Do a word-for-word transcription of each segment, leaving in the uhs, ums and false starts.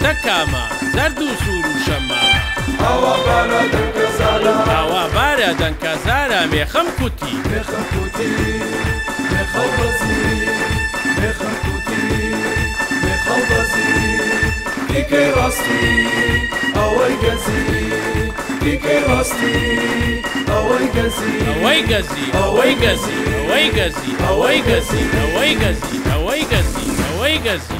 بەرزە کامە زەرد و سوور و شەمامە ئەوە بارە دەنکەزارە ئەوە بارە دەنکەزارە مێخەم کوتی مێخەم کوتی مێخەڵ بەزی مێخەم کوتی مێخەڵ بەزی دیکەی ڕاستی ئەوەی گەزی دیکەی ڕاستی ئەوەی گەزی ئەوەی گەزی ئەوەی گەزی ئەوەی گەزی ئەوەی گەزی ئەوەی گەزی ئەوەی گەزی ئەوەی گەزی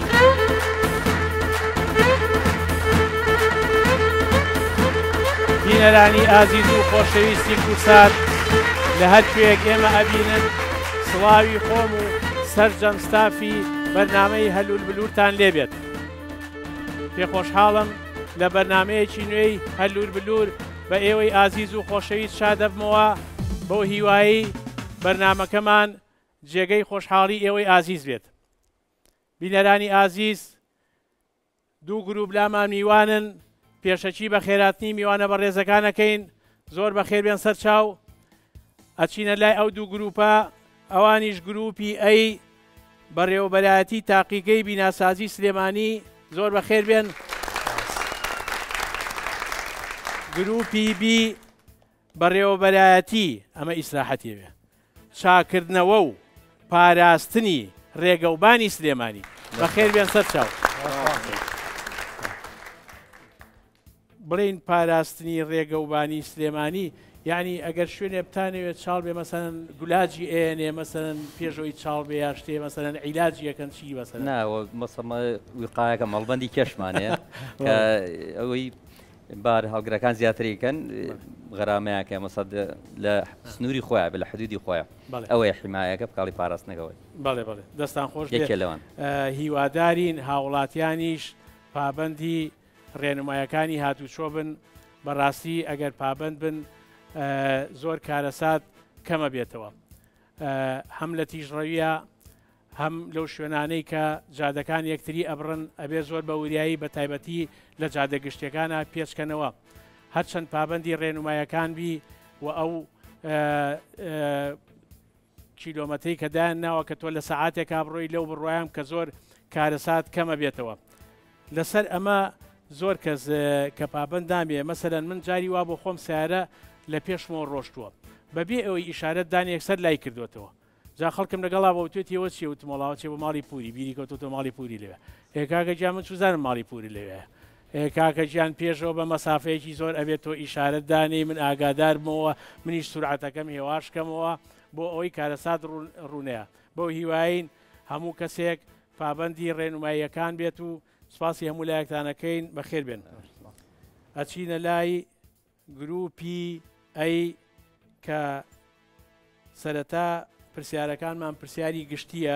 بینەرانی ئازیز و خۆشەویستی کورسات لە هەر کوێیەک ئێمە ئەبینن سڵاوی خۆم و سەرجەم ستافی بەرنامەی هەلول بلورتان لێبێت. پێ خۆشحاڵم لە بەرنمەیەکی نوێی هەلور بلور بە ئێوەی ئازیز و خۆشەویست شادەبمەوە بۆ هیوایی بەرنمەکەمان جێگەی خۆشحاڵی ئێوەی ئازیز بێت. بینەرانی ئازیز دوو گروپ لامان میوانن پێشەکی بە خێراتنی میوانە بە ڕێزەکانەکەین زۆر بە خێر بێن سەر چاو ئەچینە لای ئەو دوو گروپە ئەوانیش گروپی ئەی بەڕێوەبەرایەتی تاقیگەی بیناسازی سلێمانی زۆر بە خێر بێن گروپی بی بەڕێوەبەرایەتی ئەمە ئیسراحەتی بێ چاکردنەوە و پاراستنی ڕێگەوبانی سلێمانی بە خێر بێن سەر چاو بڵین پاراستنی ڕێگەوبانی سلێمانی یعنی ئەگەر شوێنێ بتانەوێت چاڵ بێ مەسەن گولاجی ئێنێ مەسەن پێشەوەی چاڵ بێ یا شتێ مەسەن عیلاجی یەکەن چی بەسەر ناوە مەسەمە وقایەکە مەڵبەندی کێشمانەیە کە ئەوەی بار هەڵگرەکان زیاتریکەن غەرامەیەکە مەسەد لە سنووری خۆیان بە لە حدودی خۆیان ئەوەیە حیمایەکە بکاڵی پاراستنەکەەوەی بەڵێ بڵێ دەستان خۆش یەکێ لەوان هیوادارین هاوڵاتیانیش پابەندی ڕێنمایەکانی هاتوچۆ بن بەڕاستی ئەگەر پابند بن زۆر کارەسات کەمە بێتەوە هەم لە تیژڕەویە هەم لەو شوێنانەی کە جادەکان یەکتری ئەبڕن ئەبێ زۆر بە وریایی بە تایبەتی لە جادە گشتەکانە پێچکەنەوە هەرچەند پابندی ڕێنمایەکان بی و ئەو کیلۆمەتری کەدایان ناوە کە تۆ لە سەعاتێکا بڕۆی لەو بڕوایم کە زۆر کارەسات کەمە بێتەوە لەسەر ئەمە زۆر کەس کە پابندامێ مەسەرەن من جاری وا بۆ خۆم سیارە لە پێشمەوە ڕۆشتووە بەبێ ئەوەی ئیشارەت دانێک سەر لای کردوێتەوە جا خەڵکم لەگەڵا بە توێتیەوە چی وتمەڵاوە چێ بۆ ماڵی پوری بیری کەوتۆ ماڵی پوری لەوێ ئێکاکە گیان من چوزانم ماڵی پوری لەوێ کاکە گیان پێشەوە بە مەسافەیەکی زۆر ئەبێت تۆ ئیشارەت دانێ من ئاگادارمەوە منیش سورعەتەکەم هێواشکەمەوە بۆ ئەوەی کارەسات ڕوونەیە بۆ هیواین هەموو کەسێک پابندی ڕێنماییەکان بێت و سپاسی هەموو لایەکتانەکەین بەخێر بێن ئەچینە لای گروپی ئەی کە سەرەتا پرسیارەکانمان پرسیاری گشتیە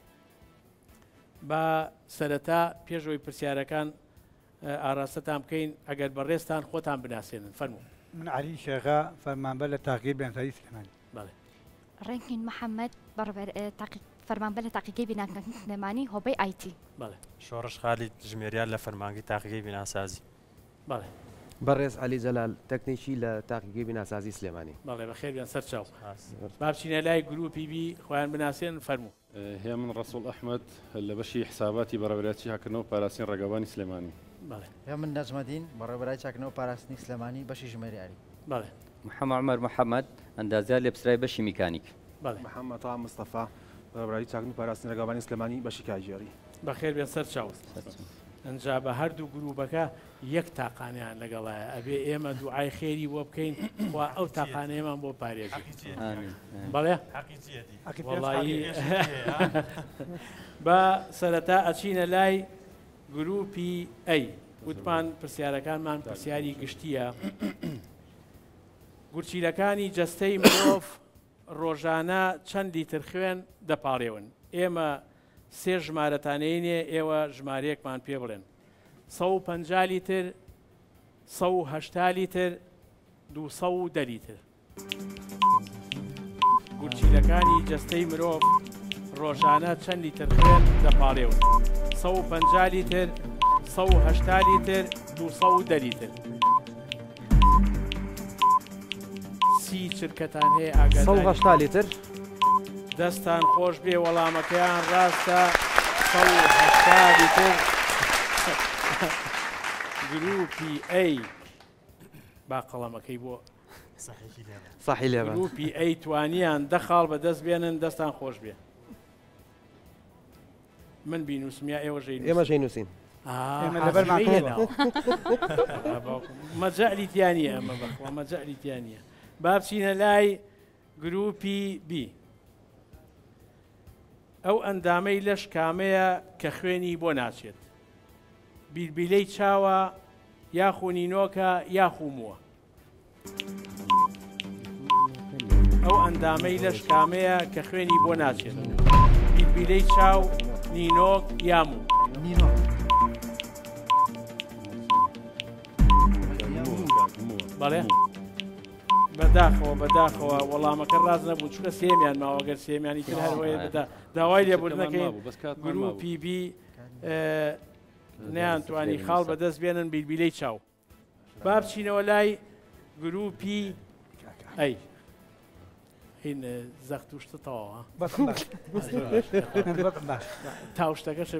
با سەرەتا پێشەوەی پرسیارەکان ئاراستەتان بکەین ئەگەر بەڕێستان خۆتان بناسێنن فەرموو من علی شێغا فەرمانبەر لە تاقیگەی بیناسازی سلێمانی بەڵێ ڕێنکین محەممەد فەرمانبەر لە تاقیگەی بیناسازی سلێمانی هۆبەی ئایتی بەڵێ شۆڕش خالی ژمێریان لە فەرمانگەی تاقیگەی بیناسازی بەڵێ بەڕێز علی جەلال تەکنیکی لە تاقیگەی بیناسازی سلێمانی بەڵێ بەخێر بێن سەر چاو بابچینە لای گروپی بی خۆیان بناسێن فەرموو هي من رسول أحمد اللي بشي حساباتي برابراتي هكنو باراسين رقباني سليماني بله يا من نجم الدين برابراتي هكنو باراسين سليماني بشي جمهوري علي بله محمد عمر محمد اندازه لبسراي بشي ميكانيك بله محمد طه مصطفى برابراتي هكنو باراسين رقباني سليماني بشي كاجيري بخير بين سر شاوس ئەنجا بە هەردوو گروپەکە یەک تاقانیان لەگەڵایە ئەبێ ئێمە دوعای خێری بۆ بکەین وا ئەو تاقانەیەمان بۆ پارێزی بەڵێ وەڵایی بە سەرەتا ئەچینە لای گروپی ئەی وتمان پرسیارەکانمان پرسیاری گشتیە گورچیلەکانی جەستەی مرۆڤ ڕۆژانە چەند لیتر خوێن دەپاڕێون ئێمە سێ ژمارەتانەیەنێ ئێوە ژمارەیەکمان پێ بڵێن سە و پەنجا لیتر سە و هەشتا لیتر دوو سە و دە لیتر گورچیلەکانی جەستەی مرۆڤ ڕۆژانە چەند لیتر خوێن دەپاڕێون سە و پەنجا لیتر سە و هەشتا لیتر دوو سە و دە لیتر سی چرکەتان هەیە ئاگاداری سە و هەشتا لیتر دەستان خۆش بێ وەڵامەکەیان ڕاستە سە و هەشتا لیتر گروپی ئەی با قەڵەمەکەی بۆ صحیح لێبە گروپی ئەی توانیان دەخاڵ بە دەست بێنن دەستان خۆش بێ من بینوسمیا ئێوە ژەی ئێمە ژەی نووسین مەجەعلی تیانە ئەمە بەخوا مەجەعلی تیانە با بچینە لای گروپی بی ئەو ئەندامەی لەش کامەیە کە خوێنی بۆ ناچێت بیربیلەی چاوە یاخو نینۆکە یاخو مووە ئەو ئەندامەی لەش کامەیە کە خوێنی بۆ ناچێت بیربیلەی چاو نینۆک یاموو بەڵێ بەداخەوە بەداخەوە وەڵامەکە ڕاز نەبوو چونکە سێمیان ماوەگەر سێمیانی تر هەروەیە بدا داوای لێبوردنەکەی گروپی بی نەیانتوانی خاڵ بەدەست بێنن بیربیلەی چاو با بچینەوە لای گروپی ئەی هین زەخت و شتتەوە تاوشتەکەش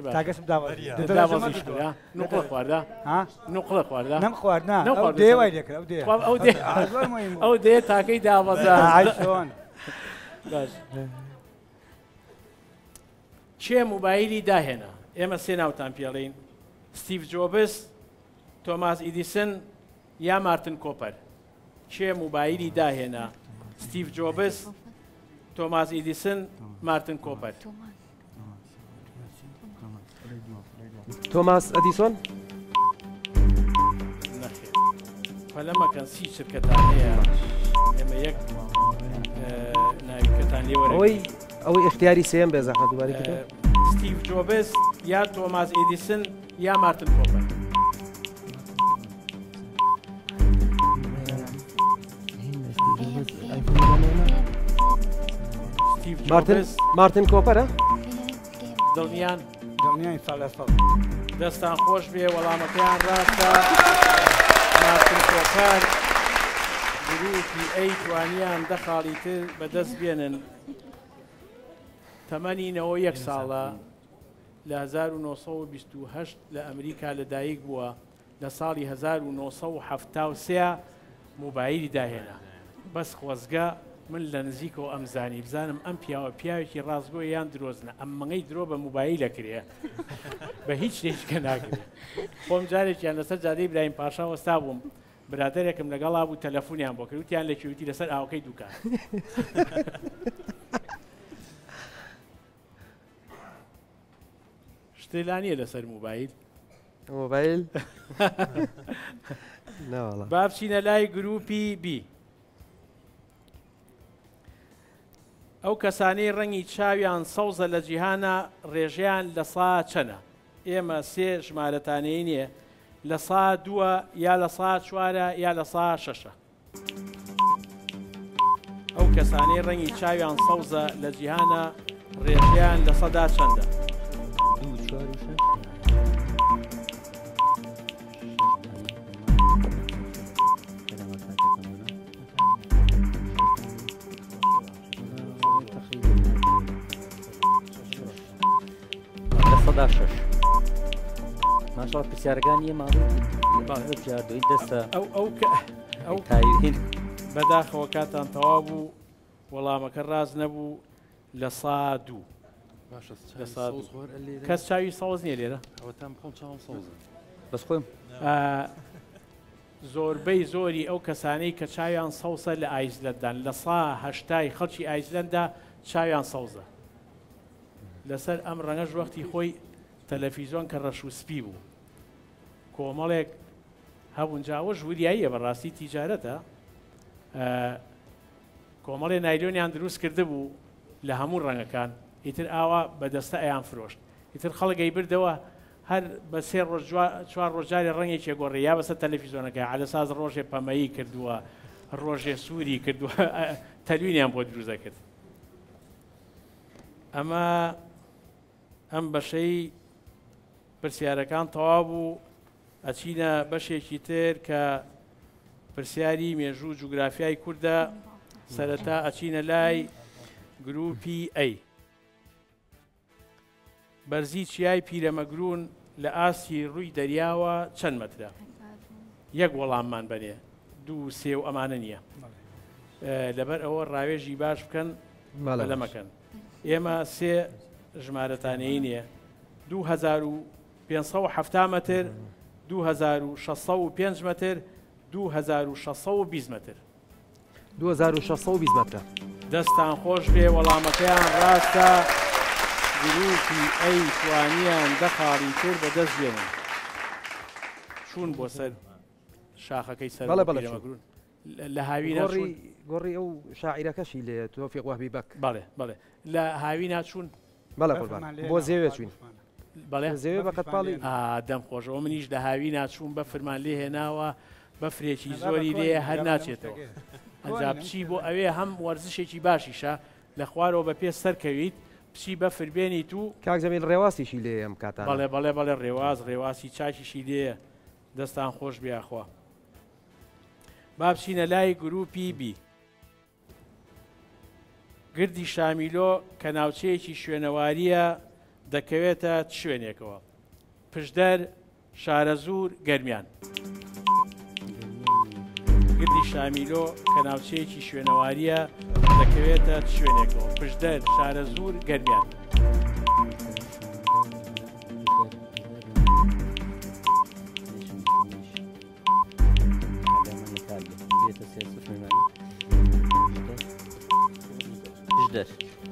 نوقڵە خواردە نوقڵە خواردە نەم خواردنا ئەو دێوای دەکرا ئەو دێ ئەو دێ تاکەی دابەزان چێ موبایلی داهێنا ئێمە سێ ناوتان پێڵین ستیڤ جۆبس تۆماس ئیدیسن یا مارتن کۆپەر چێ موبایلی داهێنا ستیڤ جۆبس تۆماس ئیدیسن مارتن کۆپەر تۆماس ئەدیسۆن فەلەمەکەن سی شرکەتان هەیە ئێمە یەک ناویکەتان لێوەرە ئەوەی ئەوەی اختیاری سێم بێ زەحمەت دووبارەی کردو ستیڤ جۆبس یا تۆماس ئیدیسن یا مارتن کۆپەر مارتن کۆپەرە دڵنیان دڵنیان ساڵ دەستان خۆش بێ وەڵامەکەیان ڕاستە مارتن کۆپەر گروپی ئەی توانیان دەخاڵی تر بەدەست بێنن تەمەنینەوە یەک ساڵە لە هەزار و نۆ سەد و بیست و هەشت لە ئەمریکا لەدایک بووە لە ساڵی هەزار و نۆ سەد و هەفتاد و سێ موبایلی داهێنا بەس خۆزگە من لە نزیکەوە ئەمزانی بزانم ئەم پیاوە پیاوێکی ڕاستگۆی یان درۆزنە ئەم مەنگەی درۆ بە موبایلە کرێ بە هیچ شتێکە ناکرێت خۆم جارێکیان لەسەر جادەی برایم پاشا وەستا بووم برادێکم لەگەڵا بوو تەلەفۆنیان بۆ کردوتیان لە کێوتی لەسەر ئاوەکەی دووکان شتێلانیە لەسەر موبایل موبایل با بچینە لای گروپی بی ئەو کەسانەی ڕەنگی چاویان سەوزە لە جیهانە ڕێژیان لە سا چەنە ئێمە سێ ژمارەتانەی نییە لە سا دووە یا لە سا چوارە یا لە سا شەشە ئەو کەسانەی ڕەنگی چاویان سەوزە لە جیهانە ڕێژیان لە سەدا چەندە ماشەڵ پرسیارەکانی ماڵی دەستە ئەو ئەو ئەو تاوین بەداخەوە کاتان تەواو بوو وەڵامەکە ڕاز نەبوو لە سا دوو کەس چاوی سەوز نییە لێرە بەس خۆم زۆربەی زۆری ئەو کەسانەی کە چاویان سەوسە لە ئایزلەندان لە سا هەشتای خەڵکی ئایزلەندا چاویان سەوزە لەسەر ئەم ڕەنگەش وەختی خۆی تەلەڤیزۆن کە ڕەش و سپی بوو کۆمەڵێک هەبوونجاوە ژووریاییە بەڕاستی تیجارەتە کۆمەڵێ نایلۆنیان دروست کرده بوو لە هەموو ڕەنگەکان ئیتر ئاوا بەدەستە ئەیان فرۆشت ئیتر خەڵگەی بردەوە هەر بە سێ ڕۆژ چوار ڕۆژاری ڕەنگێکی گۆڕی یا بەسەر تەلەڤیزۆنەکە عەلەساز ڕۆژێ پەمەیی کردووە ڕۆژێ سووری کردووە تەلوینیان بۆ دروستە کرد ئەمە ئەم بەشەی پرسیارەکان تەواو بوو ئەچینە بەشێکی تر کە پرسیاری مێژوو جوگرافیای کووردە سەرەتا ئەچینە لای گروپی ئەی بەرزی چیای پیرەمەگرون لە ئاسی ڕووی دەریاوە چەند مەترە یەک وەڵاممان بنێ دوو سێ و ئەمانە نییە لەبەر ئەوە ڕاوێژی باش بکەن لەمەکەن ئێمە سێ ژمارەتانەی نییە دوو هەزار و پێنجسەد و هەفتاد مەتر دوو هەزار و شەشسەد و پێنج مەتر دوو هەزار و شەشسەد و بیست مەتر دوو هەزار و شەشسەد و بیست مەتر دەستان خۆش بێ وەڵامەکەیان ڕاستە گروپی ئەی توانیان دە خاڵی تر بەدەست بێنن چوون بۆ سەر شاخەکەی سەر لە هاوی گۆڕی ئەو شاعیرەکەشی لێ تۆفیق وهبی بەک بەڵێ بەڵێ لە هاوی ناچوون بەڵێ بۆ زێوێ چوین بەڵێ زێوێ بەقەت پاڵی دەم خۆشەوە منیش لە هاوی ناچوون بە فرمان لێ هێناوە بەفرێکی زۆری لێ هەر ناچێتەوە ئەجا بچی بۆ ئەوێ هەم وەرزشێکی باشیشە لە خوارەوە بە پێ سەرکەویت پچی بەفربێنیت و کاک زەمیل ڕێواسیشی لێ ئەم کاتان بەڵێ بەڵێ بەڵێ ڕێواز ڕێواسی چاکیشی لێ دەستان خۆش بیاخوا با بچینە لای گروپی بی گردی شامیلۆ کە ناوچەیەکی شوێنەواریە دەکەوێتە شوێنێکەوە پشدەر شارەزوور گەرمیان گردی شامیلۆ کە ناوچەیەکی شوێنەواریە دەکەوێتە شوێنێکەوە پشدەر شارەزوور گەرمیان پشدەر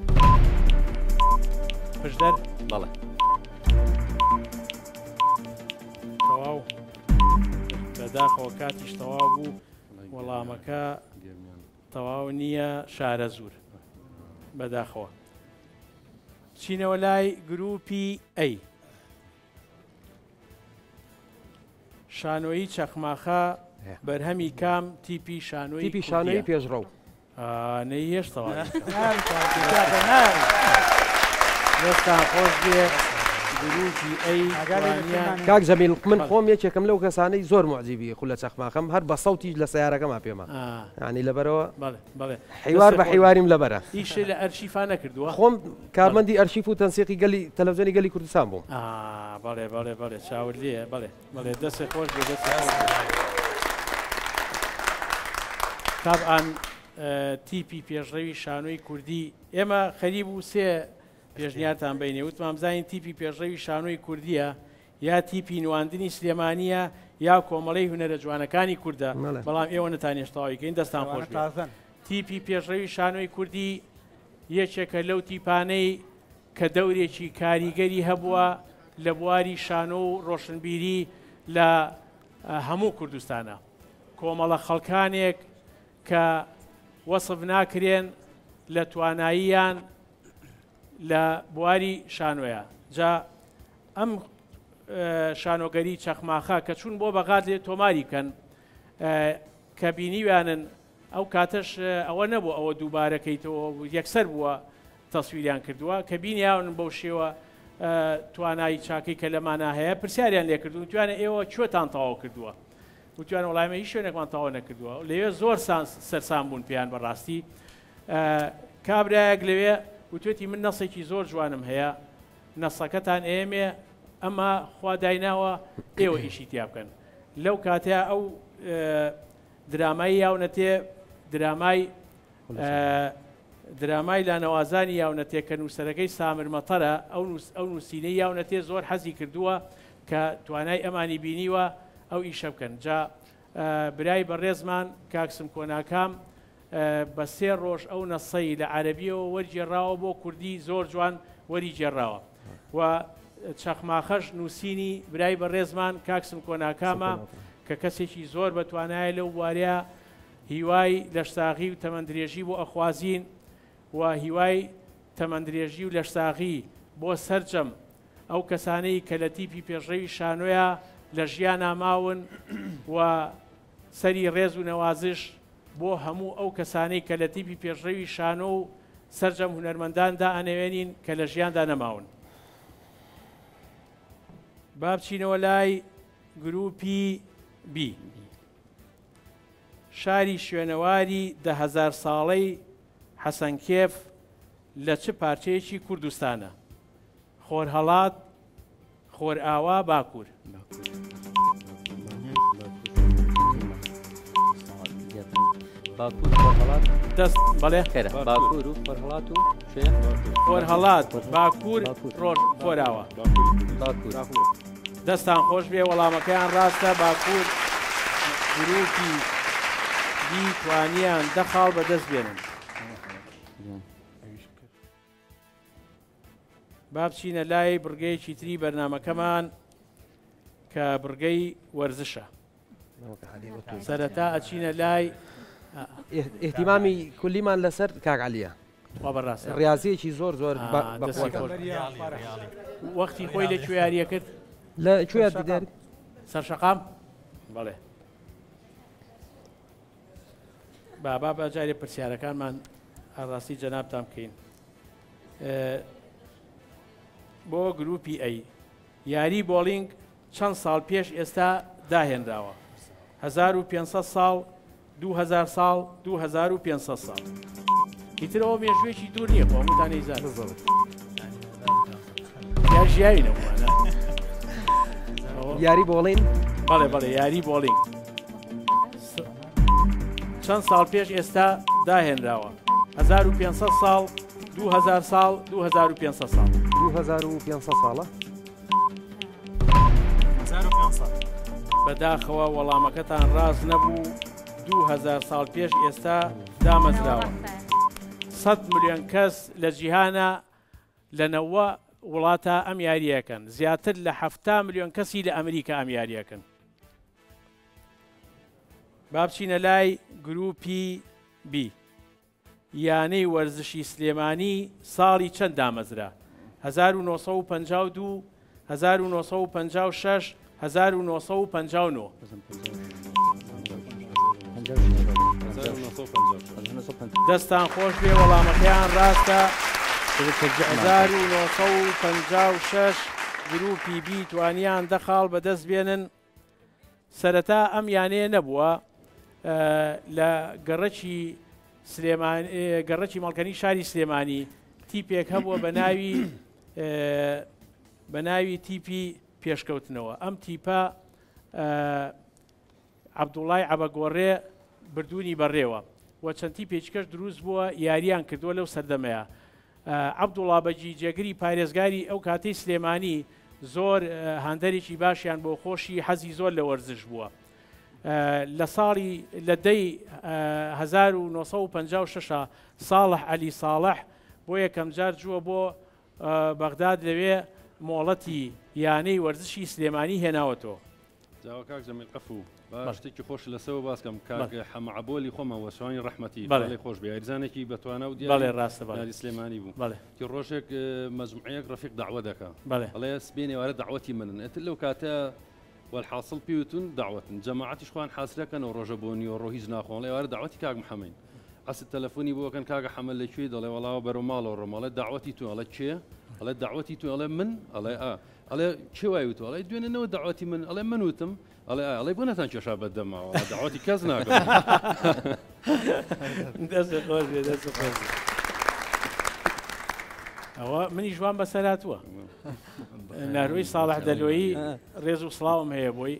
پشدەر بەڵێ تەواو بەداخەوە کاتیش تەواو بوو وەڵامەکە تەواو نییە شارە زوور بەداخەوە چینەوە لای گروپی ئەی شانۆیی چەخماخە بەرهەمی کام تیپی شانۆی تیپی شانۆی پێشڕەو نەی هێشتەوە دەستان خۆش بێ گروپی ئەی کاک زەمیل من خۆم یەکێکم لەو کەسانەی زۆر معجیبی خولە چەخماخەم هەر بە سەوتیش لە سیارەکەما پێما ینی لەبەرەوە حیوار بە حیواریم لەبەرە ئیش لە ئەرشیفا نەکردووە خۆم کارمەندی ئەرشیف و تەنسیقی گەلی تەلەڤیزیۆنی گەلی کوردستان بووم بەڵێ بەڵێ بەڵێ چاور لێ بەڵێ بەڵێ دەستی خۆش بێ دەست تابعاً تیپی پێشڕەوی شانۆی کوردی ئێمە خەریب و سێ پێشنیارتان بینێ وتمام زانین تیپی پێشڕەوی شانۆی کوردیە یا تیپی نواندنی سلێمانیە یا کۆمەڵەی هونەرە جوانەکانی کووردە بەڵام ئێوە نەتانێشتاویکەین دەستان خۆش تیپی پێشڕەوی شانۆی کوردی یەکێکە لەو تیپانەی کە دەورێکی کاریگەری هەبووە لە بواری شانۆ و ڕۆشنبیری لە هەموو کوردستانە کۆمەڵە خەڵکانێک کە وەسف ناکرێن لە تواناییان لە بواری شانۆیە جا ئەم شانۆگەری چەخماخە کە چوون بۆ بەغات لێ تۆماری بکەن کە بینیوانن ئەو کاتەش ئەوە نەبوو ئەوە دووبارەکەیتەوە یەکسەر بووە تەسویریان کردووە کە بینیاون بەو شێوە توانایی چاکەی کە لەمانە هەیە پرسیاریان لێ کردو توانە ئێوە کوێتان تەواو کردووە وتوانە وڵامە هیچ شوێنێکمان تەواو نەکردووە لەوێ زۆر سەرسام بوون پێیان بەڕاستی کابراایەک لەوێ وتێتی من نەسێکی زۆر جوانم هەیە نەسەکەتان ئێمێ ئەمە خوا دایناوە ئێوە ئیشی تیا بکەن لەو کاتەیە ئەو درامایی یاونەتێ درامای درامای لانەوازانی یاونەتێک کە نووسەرەکەی سامر مەتەرە ئەو نووسینەی یاونەتێ زۆر حەزی کردووە کە توانای ئەمانی بینیوە ئەو ئیشە بکەن جا برای بەڕێزمان کاکسم کۆناکام بە سێ ڕۆژ ئەو نەسەی لە عەرەبیەوە وەرجێڕاوە بۆ کوردی زۆر جوان وەری جێڕاوە و چەخماخەش نووسینی برای بەڕێزمان کاکسم کۆناکامە کە کەسێکی زۆر بەتوانایە لەو وارەیە هیوای لەشتاغی و تەمەندرێژی بۆ ئەخوازین و هیوای تەمەندرێژی و لەشتاغی بۆ سەرجەم ئەو کەسانەی کە لە تیپی پێشڕەوی شانۆیە لە ژیان ئاماون و سەری ڕێز و نەوازش بۆ هەموو ئەو کەسانەی کە لە تیپی پێشڕەوی شانۆ و سەرجەم هونەرمەنداندا ئەنەوێنین کە لە ژیاندا نەماون. با بچینەوە لای گروپی بی. شاری شوێنەواری دە هەزار ساڵەی حەسەنکێف لە چ پارچەیەکی کوردستانە؟ خۆرهەڵات، خۆرئاوا، باکوور. دەست بەڵێ باکوور و فۆرهەڵات و شێ فۆرهەڵات باکوور ڕۆژ فۆراوە دەستان خۆش بێ وەڵامەکەیان ڕاستە باکوور گروپی دی توانیان دەخاڵ بەدەست بێنن با بچینە لای بڕگەیەکی تری بەرنامەکەمان کە بڕگەی وەرزشە سەرەتا ئەچینە لای احتیمامی کولیمان لەسەر کاکعەلیە بەڕاست ڕاضیەکی زۆر زۆر وەختی خۆی لە کوێ یاریە کرد لە کوێ دیدار سەرشەقام بەڵێ بابا بەجارێ پرسیارەکانمان ئاڕاستی جەنابتان بکەین بۆ گروپی ئەی یاری بۆڵینگ چەند ساڵ پێش ئێستا داهێنراوە هەزار و پێنجسەد ساڵ دوو هەزار ساڵ دوو هەزار و پێنجسەد ساڵ ئیترەوە مێژوێکی دوور نییە بۆ هەمووتان ئەیزان یا ژیاوینەوەوانە یاری بۆڵین بەڵێ بەڵێ یاری بۆڵینگ چەند ساڵ پێش ئێستا داهێنراوە هەزار و پێنجسەد ساڵ دوو هەزار ساڵ دوو هەزار و پێنجسەد ساڵ دوو هەزار و پێنجسەد ساڵە بەداخەوە وەڵامەکەتان ڕاست نەبوو دوو هەزار ساڵ پێش ئێستا دامەزراوە سەد ملیۆن کەس لە جیهانە لەنەوە وڵاتە ئەم یاریەکەن زیاتر لە هەفتا ملیۆن کەسی لە ئەمریکا ئەم یاریەکەن با بچینە لای گروپی بی یانەی وەرزشی سلێمانی ساڵی چەند دامەزرا هەزار و نۆسەد و پەنجاو و دوو هەزار و نۆسەد و پەنجاو و شەش هەزار و نۆسەد و پەنجاو و نۆ دەستان خۆش بێ وەڵامەکەیان ڕاستە هەزار و نۆسەد و پەنجاو و شەش گروپی بی توانیان دەخاڵ بەدەست بێنن سەرەتا ئەم یانەیە نەبووە لە گەڕەکی گەڕەکی مەڵکەنی شاری سلێمانی تیپێک هەبووە بە ناوی بە ناوی تیپی پێشکەوتنەوە ئەم تیپە عەبدوڵای عەبەگۆڕێ بردوونی بەڕێوە و چەند تیپێکیکەش دروست بووە یاریان کردووە لەو سەردەمەیە عەبدوڵا بەجی جێگری پارێزگاری ئەو کاتەی سلێمانی زۆر هاندەرێکی باشیان بۆ خۆشی حەزی زۆر لە وەرزش بووە لە ساڵی لە دەی هەزار و نۆسەد و پەنجاو و شەشە ساڵح عەلی ساڵح بۆ یەکەم جار جووە بۆ بەغداد لەوێ مۆڵەتی یانەی وەرزشی سلێمانی هێناوەتەوە جاوە کاک جەمیل قەفو با شتێکی خۆش لەسەوە باسکەم کاک حەمەعەبۆلی خۆمەوە شوانی ڕەحمەتی لێ خۆش بێ یاریزانێکی بەتوانە و دیاری ڕاستە یاری سلێمانی بوو کی ڕۆژێک مەجموعەیەک ڕەفیق داعوە دەکا ئەڵێ سبێنێ وارە داعوەتی منن ئەتر لەو کاتە والحاصل پێوتون داوەتن جەماعەتیش خوان حاسرەکەن و ڕۆژە بۆ نیوە ڕۆ هیچ ناخۆن لێ وارە داوەتی کاک محەمەد ئەس تەلەفۆنی بۆکەن کاگە حەمەل لەکوێ دەڵێ وەڵاوە بەرەو ماڵەوە ڕۆماڵێ داوەتی تو ئەڵێ چێ ئەڵێ داوەتی تو ئەڵێ من ئەڵێ ئا ئەڵێ چێ وای وتو ئەڵێ دوێنێنەوە داوەتی من ئەڵێ من وتم ئەڵێ ئەڵێ بۆ نەتان کێشا بەدەماوە داوەتی کەس ناکەم دەست خۆش بێ دەست خۆش ئەوە منی ژوان بەسەراتووە ناروی ساڵح دەلۆیی ڕێز و سڵاوم هەیە بۆی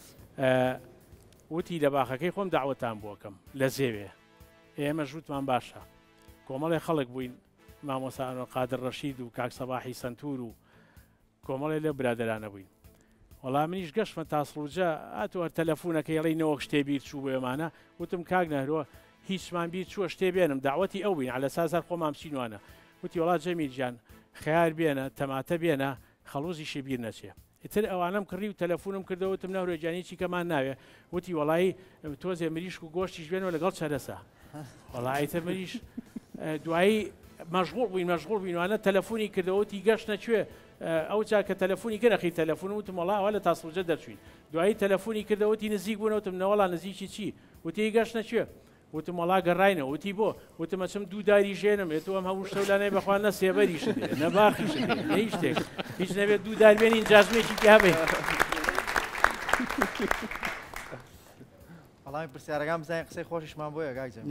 وتی لە باخەکەی خۆم داوەتان بۆکەم لە زێوێ ئێمە ژووتمان باشە کۆمەڵی خەڵک بووین مامۆسا قادر ڕەشید و کاک سەباحی سەنتور و کۆمەڵی لە برادرانە بووین وەڵام منیش گەشتمە تاسڵوجە ئاتۆ هەر تەلەفۆنەکەی ئەڵێ نەوە شتێ بیر چوو بۆ ئێمانە وتم کاک نەهرۆ هیچمان بیر چووە شتێ بێنم داوەتی ئەو بووین علە سازار خۆمان بچینوانە وتی وڵات جەمیل گیان خیار بێنە تەماتە بێنە خەڵۆزیشی بیر نەچێ ئیتر ئەوانم کڕی و تەلەفۆنم کردەوەتم ناورێجانێکی کەمان ناوێ وتی وەڵایی تۆزێ مریشک و گۆشتیش بێنەوە لەگەڵ چەرەسە وەڵایتر مریش دوایی مەشغوڵ بووین مەشغوڵ بووینوانە تەلەفۆنی کردەوەتی گەشت نەکوێ ئەو جا کە تەلەفۆنی کردەخی تەلەفۆن وتم وەڵا لە تاسڵجە دەرچوین دوایی تەلەفۆنی کردەوەتی نزیک بوونەوەتم نەوەڵا نزیکی چی وتی گەشت نەکوێ وتم وەڵا گەڕاینە وتی بۆ وتمە چم دوو داری ژێنم ێتۆ ئەم هەموو شەولانەی بەخوا نە سێبەریش نە باخیش نە هیچ شتێک هیچ نەبێت دوو دار بێنین جازمێکی کابێ بەڵامی پرسیارەکان بزانین قسەی خۆشیشمان بۆیە کاک جەمیل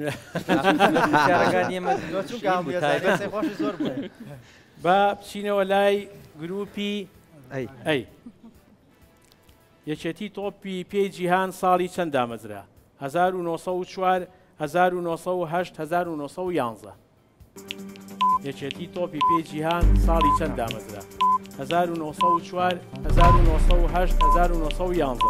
خۆشی زۆر بووە با بچینەوە لای گروپی ئەی یەکێتی تۆپی پێی جیهان ساڵی چەند دامەزرا هەزار و نۆسەد و چوار هەزار و نۆ سەد و هەشت هەزار و نۆ سەد و یانزە یەکێتی تۆپی پێی جیهان ساڵی چەند دامەزرا هەزار و نۆ سەد و چوار هەزار و نۆ سەد و هەشت هەزار و نۆ سەد و یانزە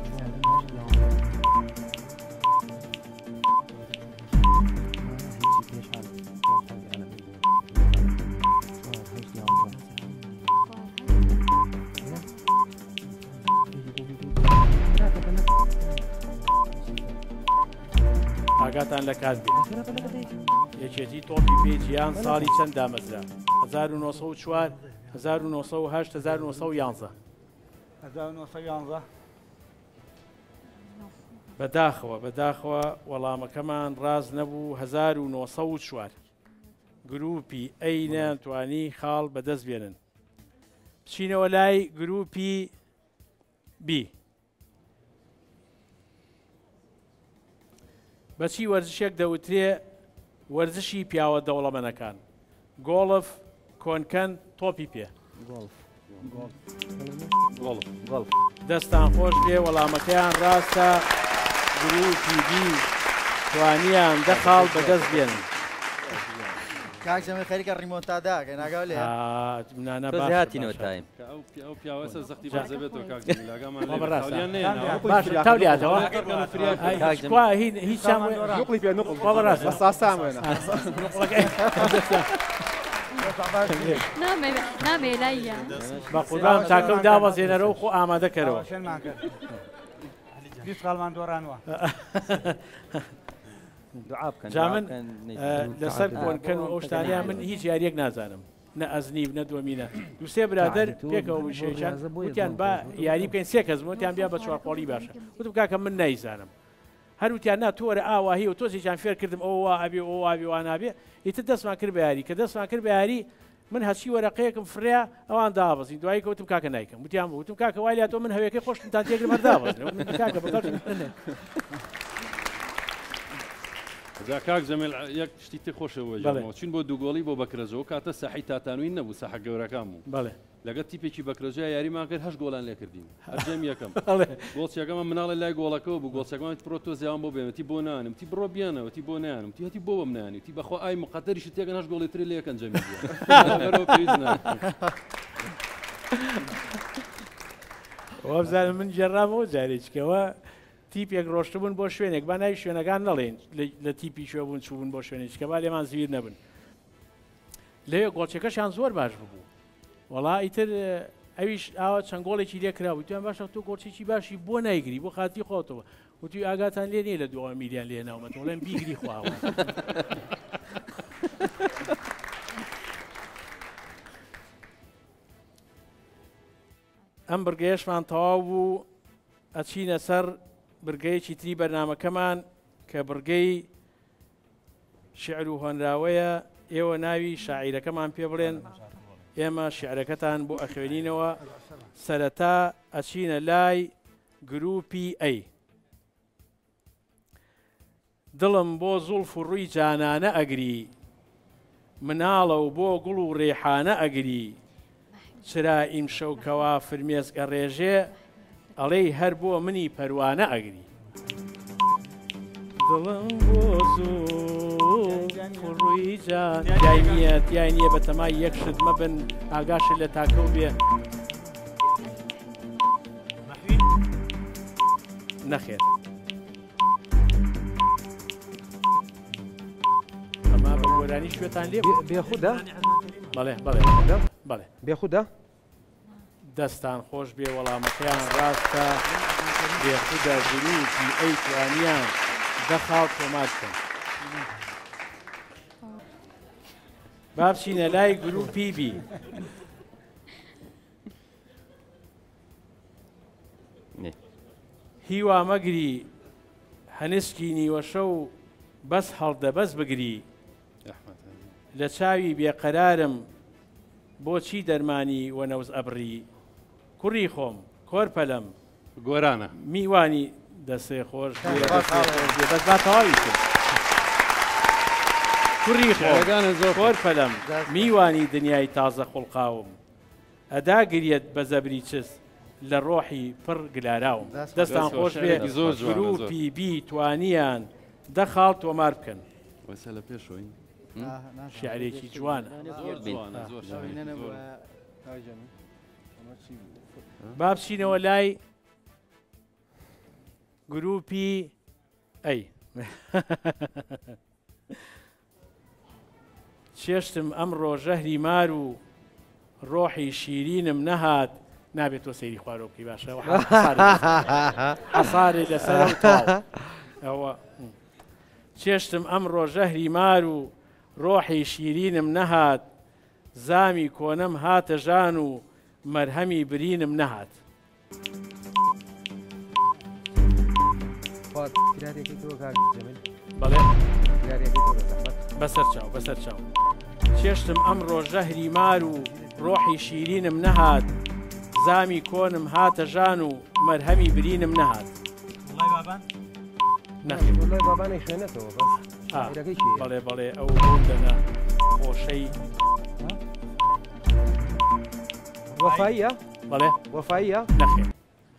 ئاگاتان لە کات بێت یەکێتی تۆپی پێجییان ساڵی چەند دامەزرا هەزار و نۆ سەد و چوار هەزار و نۆ سەد و هەشت هەزار و نۆ سەد و یانزە هەزار و نۆ سەد و یانزە بەداخەوە بەداخەوە وەڵامەکەمان ڕاز نەبوو هەزار و نۆ سەد و چوار گروپی ئەی نەیانتوانی خاڵ بەدەست بێنن بچینەوە لای گروپی بی بەچی وەرزشێک دەوترێ وەرزشی پیاوە دەوڵەمەنەکان گۆڵف کۆنکەن تۆپی پێ دەستان خۆش بێ وەڵامەکەیان ڕاستە گروپی بی توانیان دە خاڵ بەدەست بێنن کاک جەمیل خەریکە ڕیمۆنتادا کە ناگاو لێ منانە زیاتینەوە تایم ئەو پیاوەسە زەختی بەرزە بێتەوە کاک جەمیل ئاگامان لێ بەڕاستە باش تاولیاتەوە هیچ نقلی پێ نقل بەڕاستە بە ساسام وێنە نامێ لایە بە خوددام تاکەم دابەزێنەرەوە خۆ ئامادەکەرەوە شوێنمان کرد بیست خاڵمان دۆڕانوە دوعا بکەن جا من لەسەر کۆنکەن و ئەو شتانیان من هیچ یاریەک نازانم نە ئەزنیب نە دووەمینە دووسێ برادەر پێکەوە وشێکیان وتیان با یاری بکەین سێ کەس وتیان بیا بە چوارپۆڵی باشە وتم کاکە من نایزانم هەروتیان نا تۆرە ئاواهی و تۆزێکیان فێر کردم ئەو وا ئەبێ ئەو وابێ وان نابێ ئیتر دەستمان کرد بە یاری کە دەستمان کرد بە یاری من هەچی وەرەقەیەکم فریا ئەوان دابەزین دوایی کەوتم کاکە نایکەم وتیان وتم کاکە وای لاتۆ من هەوێکەی خۆشتان تێگرم هەردابەزن کاکە بەقەڵ جا کاک جەمیل یەک شتی تێ خۆشەوە چین بۆ دووگۆڵی بۆ بەکرەجەوە کاتە ساحی تاتانووی نەبوو ساحە گەورەکان بوو لەگەڵ تیپێکی بەکرەجە یاریمان کرد هەشت گۆڵان لێ کردین هەرجەم یەکەم گۆڵچەکەمە مناڵی لای گۆڵەکەەوە بوو گۆڵچەکەمان پرۆ تۆ زیان بۆ بێنەتی بۆ نانم تی بڕۆ بیانەوە تی بۆ نانم تی هەتی بۆ بەم نانی تی بەخۆ ئای مقەتەریشی تێگەن هەشت گۆڵی تری لێکەن جەمیل وابزانم من جێڕامەوە جارێکەوە تیپێک ڕۆشتبوون بۆ شوێنێک با ناوی شوێنەکان نەڵێن لە تیپی شوێ بوون چوبوون بۆ شوێنێککە با لێمان زیر نەبن لێ گۆڵچەکەشیان زۆر باش ببوو وەڵا ئیتر ئەویش ئاوە چەند گۆڵێکی لێکراوی تویان باشە تۆ گۆڵچێکی باشی بۆ نایگری بۆ خاتی خۆتەوە وتی ئاگاتان لێ نیە لە دووە میلیان لێ ناومەتەوە لێم بیگری خواوە ئەم بڕگەیەشمان تەواو بوو ئەچینە سەر برگەیەکی تری بەرنامەکەمان کە بڕگەی شعر و هۆنراوەیە ئێوە ناوی شاعیرەکەمان پێ بڵێن ئێمە شعرەکەتان بۆ ئەخوێنینەوە سەرەتا ئەچینە لای گروپی ئەی دڵم بۆ زوڵف و ڕووی جانانە ئەگری مناڵە و بۆ گوڵ و ڕێحانە ئەگری چرا ئیمشەوکەوا فرمێسکە ڕێژێ ئەڵێی هەر بۆ منی پەروانە ئەگری دڵم بۆ زوو ڕووی جان یای نییە تیای نییە بە تەمای یەک شت مەبن ئاگاشت لە تاکە و بێ نەخێت ئەما بە گۆرانی شوێتان لێ بێخودا بەڵێ بەڵێ بەڵێ بێخودا دەستان خۆش بێ وەڵامەکەیان ڕاستە بێخودا گروپی ئەی توانیان دەخاڵ تۆمات بکەن با بچینە لای گروپی بی هیوا مەگری هەنسکی نیوەشە و بەس هەڵدەبەست بگری لە چاوی بێقەرارم بۆچی دەرمانی وەنەوز ئەبڕی کوڕی خۆم کۆرپەلەم گۆرانە میوانی دەسێ خۆش بەس با تەواوی کرد کوڕی خۆگانە زۆر کۆرپەلەم میوانی دنیای تازە خوڵقاوم ئەدا گریەت بە زەبری چست لە ڕۆحی پڕ گلاراوم دەستان خۆش بێ گروپی بی توانیان دە خاڵ تۆمار بکەن وەسە لە پێشەوەی شیعرێکی جوانە با بچینەوە لای گروپی ئەی چێشتم ئەم ڕۆژە هریمار و ڕۆحی شیرینم نەهات نابێت تۆ سەیری خوارۆکی باشە حەسارێ لەسەر ئەوە چێشتم ئەم ڕۆژە هریمار و ڕۆحی شیرینم نەهات زامی کۆنم هاتە ژان و مەرهەمی برینم نەهات بەڵێ بەسەر چاو بەسەر چاو چێشتم ئەم ڕۆژە هریمار و ڕۆحی شیرینم نەهات زامی کۆنم هاتە ژان و مەرهەمی برینم نەهات بەڵێ بەڵێ ئەو دەنا خۆشەی وەفاییە بەڵێ وەفاییە نەخێن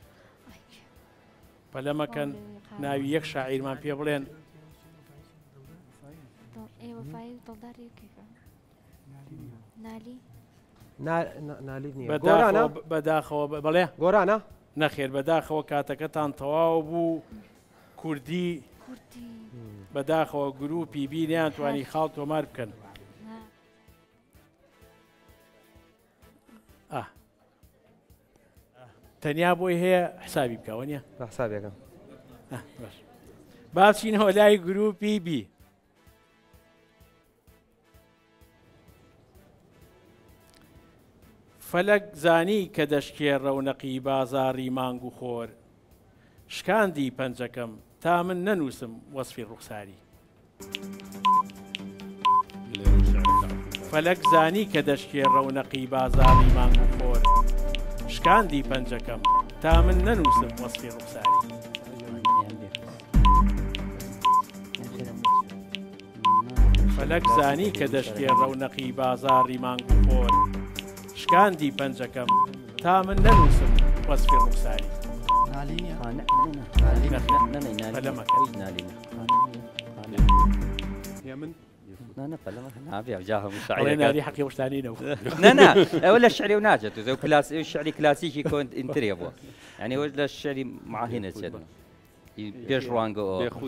بەلەمەکەن ناوی یەک شاعیرمان پێ بڵێن بەداخەوە بەڵێ گۆرانە نەخێر بەداخەوە کاتەکەتان تەواو بوو کوردی بەداخەوە گروپی بینیان توانی خاڵ تۆمار بکەن تەنیا بۆی هەیە حسابی بکەوە نیە حسابێکم باچینەوە لای گروپی بی فەلەک زانی کە دەشکێ ڕەونەقی بازاڕی مانگ و خۆر شکاندی پەنجەکەم تا من نەنووسم وەسفی ڕوخساری فەلەک زانی کە دەشکێ ڕەونەقی بازاڕی مانگ و خۆر شکاندی پەنجەکەم تا من نەنووسم وەسفی ڕوخساری فەلەک زانی کە دەشکێ ڕەونەقی بازاڕی مانگ و خۆر شکاندی پەنجەکەم تا من نەنووسم وەسفی ڕوخساری ناری حەقی وشتانینەوە نەنا ئەوە لە شعری و ناجێت و کلاسی شعری کلاسیکی کۆنت ئینترێ بووە یعنی ئەوە لە شعری معاهینە چێت پێش ڕوانگە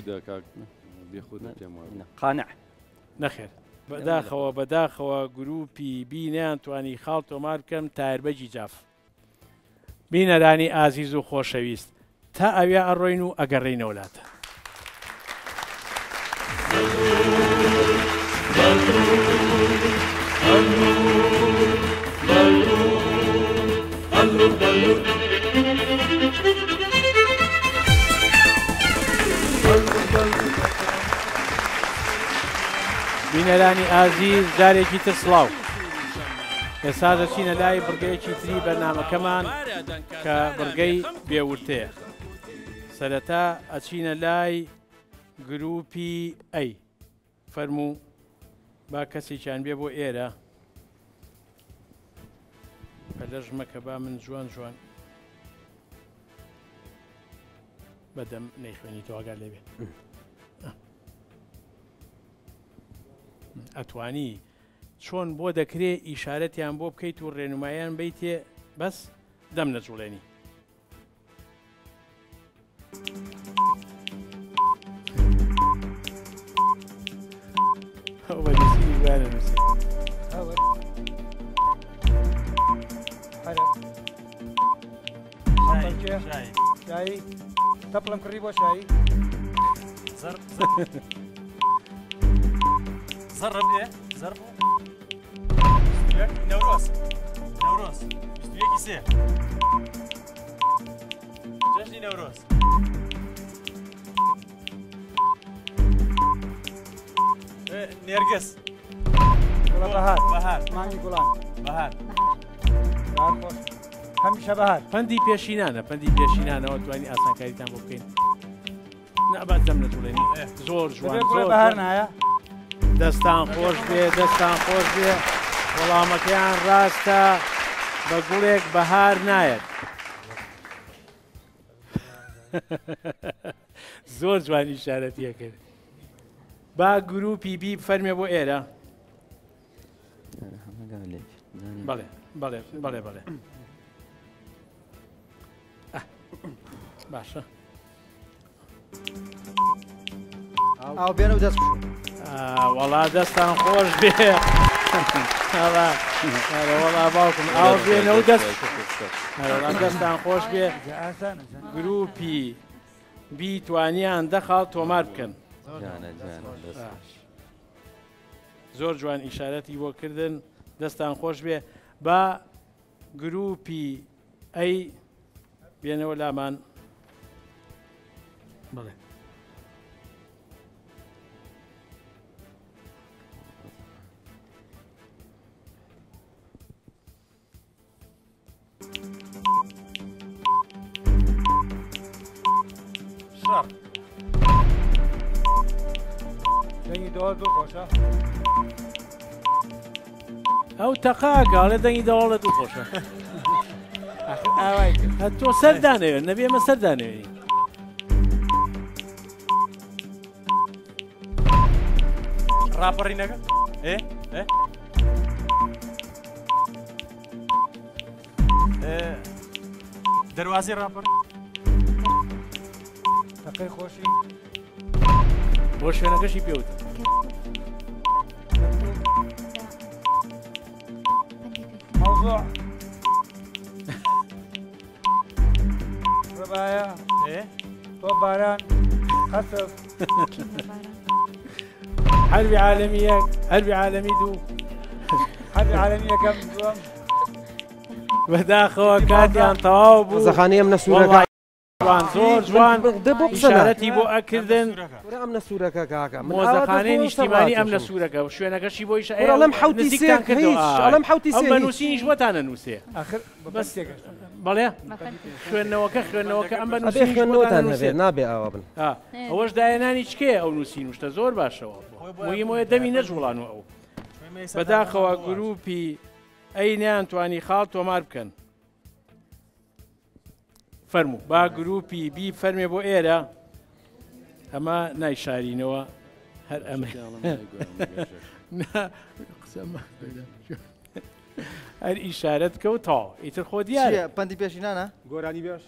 قانع نەخێر بەداخەوە بەداخەوە گروپی بینیان توانی خاڵ تۆمار بکەم تایربەجی جاف بینەرانی ئازیز و خۆشەویست تا ئەوێ ئەڕۆین و ئەگەڕێینەوە لاتە بینەرانی ئازیز جارێکی تر سڵاو ئێستا دەچینە لای بڕگەیەکی تری بەرنامەکەمان کە بڕگەی بێورتەیە سەرەتا ئەچینە لای گروپی ئەی فەرموو با کەسێکیان بێ بۆ ئێرە بە لە ژمەکە با من جوان جوان بەدەم نەیخوێنی تۆگار لێبێ ئەتوانی چۆن بۆ دەکرێت ئیشارەتیان بۆ بکەیت و ڕێنمایان بیتێ بەس دەم نەجوڵێنی شایی تەپڵم کڕی بۆ شایی زەڕە بێ زەر نەورۆز نەورۆز بیستویەکی سێ جەژنی نەورۆز نێرگس بەهار بەهار مانگی گوڵان بەهار هەمیشە بەهار پەندی پێشینانە پەندی پێشینانەوە توانی ئاسانکاریتان بۆ بکەین نەبات دەم نەتوڵێنی زۆر جوان زۆر بەهار نایە دەستان خۆش بێ دەستان خۆش بێ وەڵامەکەیان ڕاستە بە گوڵێک بەهار نایەت زۆر جوانی شارەتیە کرد با گروپی بی فەرمێ بۆ ئێرە بەڵێ بەڵێ بەڵێ بەڵێ باشە ئاو بێنە و دەست وەڵا دەستان خۆش بێ وەڵا باوکم ئاو بێنە و دەست دەستان خۆش بێ گروپی بیتوانیان دەخاڵ تۆمار بکەن زۆر جوان ئیشارەتی بۆ کردن دەستان خۆش بێ با گروپی ئەی بێنەوە لامان بڵێ دەنگی دەوڵەت دوو خۆشە ئەو تەقاگەڵێ دەنگی دەوڵەت دوو خۆشە تۆ سەردانەوێت نەبێ ئێمە سەردانەوێنی ڕاپەڕی نەکە ئێ دەواازی ڕاپەر تەقەی خۆشی بۆ شوێنەکەشی پێوت موضوع ڕبایە تۆ باران خەسف حربی عالەمی یەک حربی عالەمی دوو حربی عالەمی یەکەم دووەم بەداخەوە کاتیان تەواو بوو زەخانەی ئەم نەسوورەکە زۆر جوان ئیشارەتی بۆ ئەکردن ئەم نەسوورەکە کاکە مۆزەخانەی نیشتیمانی ئەم نەسوورەکە شوێنەکەشی بۆ ئیش ئەڵەم حوتی سێ ئەڵەم حوتی سێ بەنووسینیش بۆتانە نووسێ بەڵێ خوێندنەوەکە خوێندنەوەکە ئەم بەنووسینەوەتان هەبێت نابێ ئاوا بن ئەوەش دایەنانی چکێ ئەو نووسین وشتە زۆر باشەوە مهمەوە دەمی نەجوڵانەوە ئەو بەداخەوە گروپی ئەی نەیانتوانی خاڵ تۆمار بکەن فەرموو با گروپی بی فەرمێ بۆ ئێرە ئەمە نایشارینەوە هەر ئەمە هەر ئیشارەت کەوتەوە ئیتر خۆ دیارە پەندی پێشینانە گۆرانی بێش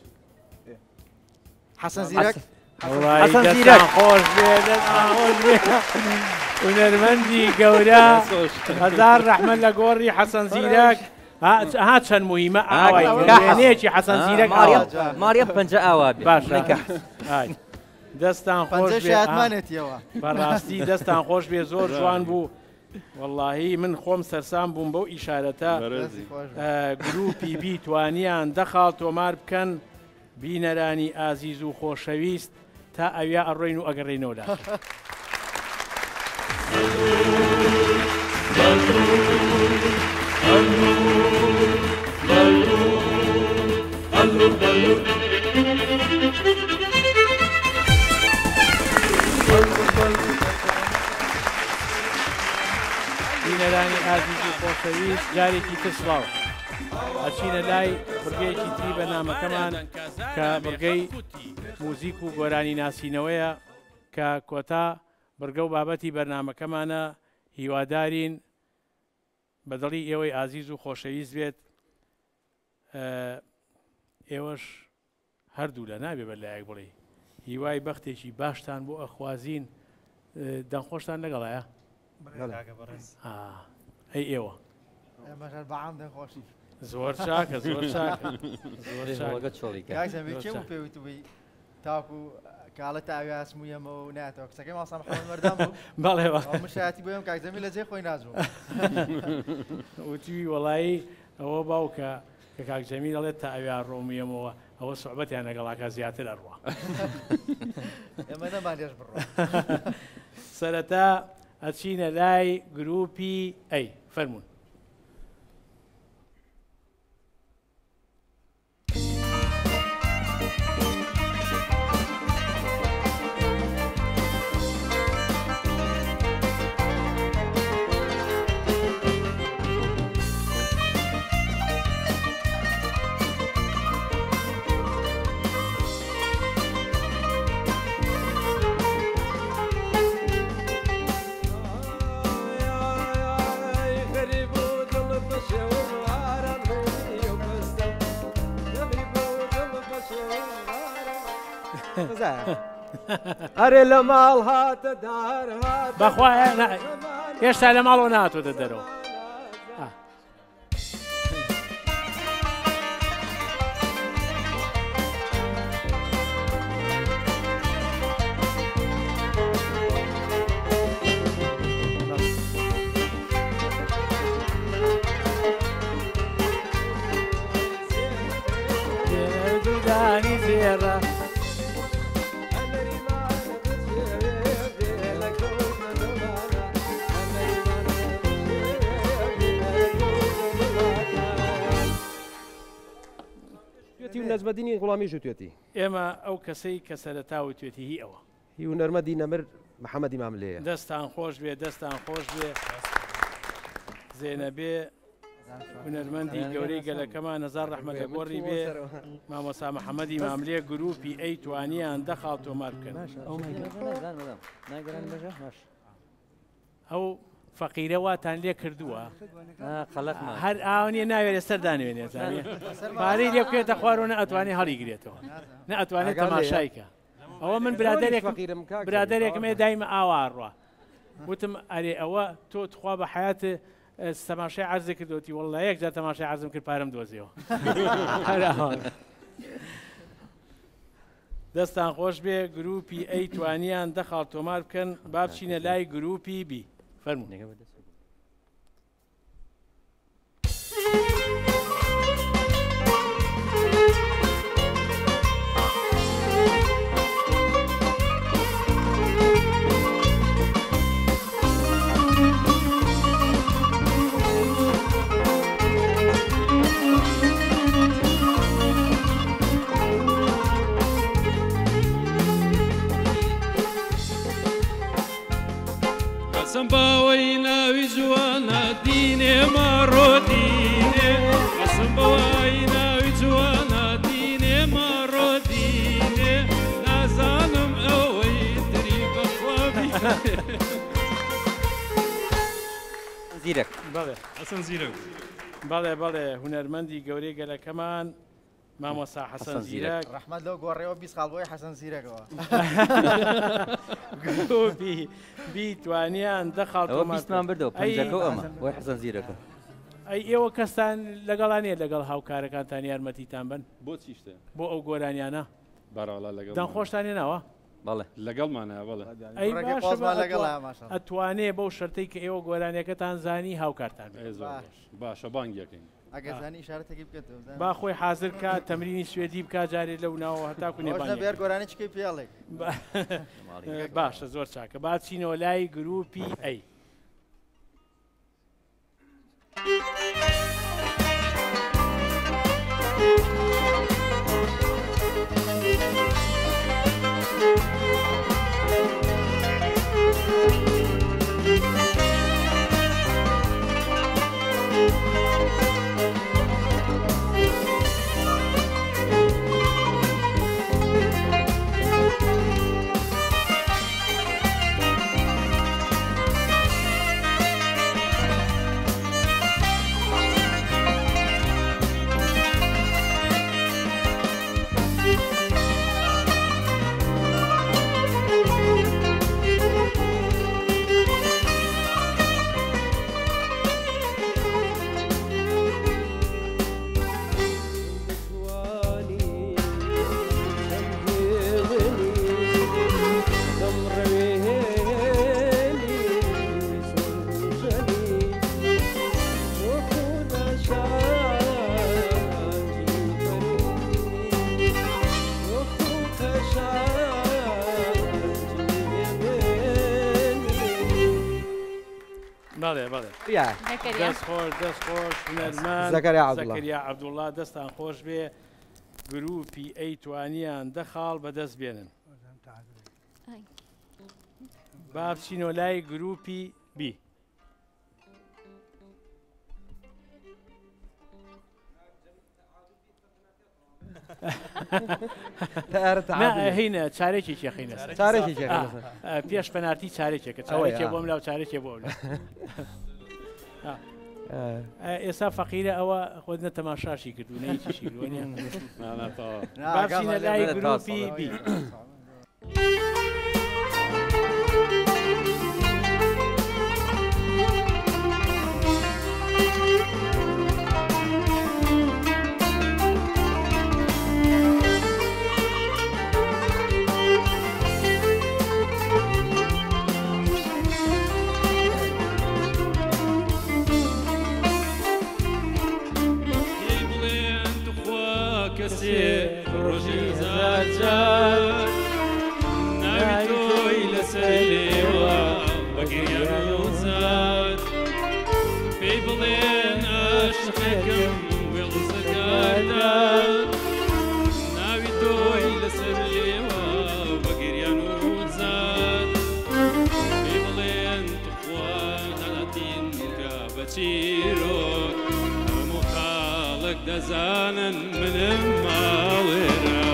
حەسەن زیرەک خۆش بێ هونەرمەندی گەورە هەزار ڕەحمەت لە گۆڕی حەسەن زیرەک ها چەند موهیمە ئاوایێکی حەسەن زیرەک ماریەم پەنجە ئاوا باش دەستان خۆش شاتمانێتیەوە بەڕاستی دەستان خۆش بێ زۆر جوان بوو واللهی من خۆم سەرسام بووم بەو ئیشارەتە گروپی بیتوانیان دەخاڵ تۆمار بکەن بینەرانی ئازیز و خۆشەویست تا ئەویا ئەڕۆین و ئەگەڕێنەوە لا بینەرانی ئازیز و خۆشەویست جارێکی تر سڵاو ئەچینە لای بڕگەیەکی تری بەنامەکەمان کە بڕگەی موزیک و گۆرانی ناسینەوەیە کە کۆتا بڕگە و بابەتی بەرنامەکەمانە هیوادارین بەدڵی ئێوەی ئازیز و خۆشەویست بێت ئێوەش هەردوو لە نابێ بە لایەک بڵێ هیوای بەختێکی باشتان بۆ ئەخوازین دەنگخۆشتان لەگەڵایە ئەی ئێوە بەعام دەنگخۆشی زۆر چاکە زۆر چاکە پێوتبی تاکو کاڵە تاویاسمویەمە و ناتەوە کچەکەی ماسام مەردام بەڵێ مشاتی بۆم کاکزەمی لە جێ خۆی نازوو وتی وەڵایی ئەوە باوکە کە کاکزەمی دەڵێت تا ئەویان ڕۆمیەمەوە ئەوە سوحبەتیان لەگەڵاکە زیاتر ئەڕوە ئێمە نەمانێش بڕۆ سەرەتا ئەچینە لای گروپی ئەی فەرموون بەزایە ئەرێ لە ماڵ هاتە دار هات بەخوا هێشتا لە ماڵەوە ناتۆتە دەرەوە نەزمەدینی غوڵامیش توێتی ئێمە ئەو کەسەی کە سەرەتاوە توێتی هی ئەوە هی و نەرمەدی نەمر محەممەدی مام لێە دەستان خۆش بێ دەستان خۆش بێ زێنەبێ هونەرمەندی گەورەی گەلەکەمان نەزار ڕەحمەتە گۆڕی بێ مامۆستا محەممەدی ماملێ گروپی ئەی توانیان دەخاڵ تۆمار بکەن ئەو فەقیرە واتان لێ کردووە هەر ئاوانیە ناوێت لەسەر دانوێنێت پارەی لێ بکێتە خوارەوە نە ئەتوانێت هەڵیگرێتەوە نە ئەتوانێت تەماشایکە ئەوە من برادێک برادێکم ێ دایمە ئاواڕوە وتم ئەرێ ئەوە تۆ تخوا بە حیات تەماشای عەرزێ کردوتی وەڵڵا یەک جار تەماشای عەرزم کرد پارەم دۆزیەوە دەستان خۆش بێ گروپی ئەی توانیان دەخاڵ تۆمار بکەن با بچینە لای گروپی بی فرمو قسم باوی ناوی جوانا دینێ ماڕۆ دینێ قسم باوی ناوی جوانا دینێ ماڕۆ دینێ نازانم ئەوەی تری بەخوابی زیرەک بەڵێ حەسەن زیرەک بەڵێ بەڵێ هونەرمەندی گەورەی گەلەکەمان مامۆستا حەسەن زیرەک ڕەحمەت لەو گۆڕێەوە بیست خاڵ بۆی حەسەن زیرەکەوە گروپی بی توانیان دەخاڵ بیستمان بردەوە پەنجەکە ئەمە وای حەسەن زیرەکە ئەی ئێوە کەستان لەگەڵانێت لەگەڵ هاوکارەکانتان یارمەتیتان بن بۆ چیشتە بۆ ئەو گۆرانیانە بەراڵا لەگەڵ دەنخۆشتانی ناوە بەڵێ لەگەڵمانە بەڵێ ئەتوانێ بەو شەرتەی کە ئێوە گۆرانیەکەتان زانی هاوکارتان باشە بانگیەکەین ئەگەزانی ئیشارەتێکی بکەێت با خۆی حاضر کە تەمرینی سوێدی بکات جارێت لەو ناوە هەتاکو نێبێر گۆرانی چکەی پێڵێک باشە زۆر چاکە با چینەوە لای گروپی ئەی بەڵێ بەڵێ دەستخۆش دەستخۆش هونەرمەند زەکەریا عەبدوڵڵا دەستان خۆش بێ گروپی ئەی توانیان دەخاڵ بەدەست بێنن با بچینەوە لای گروپی بی هینە چارێکی چێخینە چارێکی پێش پەنارتی چارێکێکە چاوێکێ بۆم لاو چارێکێ بۆ ئێستا فەقیرە ئەوە خۆت نە تەماشاشی کردو نەیچیشی لای گروپی بی چیرۆک هەموو خاڵک دەزانن منم ماڵێرە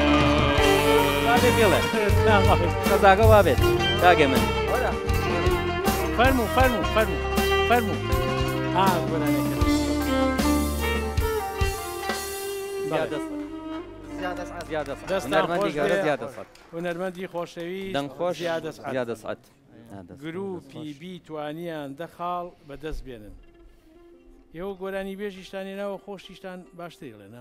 بێڵێ قەزاگە وا بێت کاگە من فەرموو فەرموو فەرموو فەرموو ئا گۆرانێکە هونەرمەندی خۆشەویست دەنگخۆش زیادە سعەت گروپی بی توانیان دەخاڵ بەدەست بێنن ئێوە گۆرانی بێژیشتانی ناوە خۆشیشتان باشتری لێنا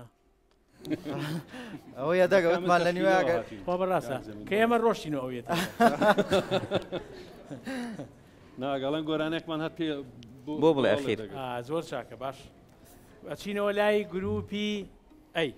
ئەوە یادەگەوتمان لە نیوەگە خۆ بەڕاستە کە ئێمە ڕۆشتینەوە ئەوێت ناگەڵەن گۆرانێکمان هەت پێ بۆ بڵێ ئەخیر زۆر چاکە باش ئەچینەوە لای گروپی ئەی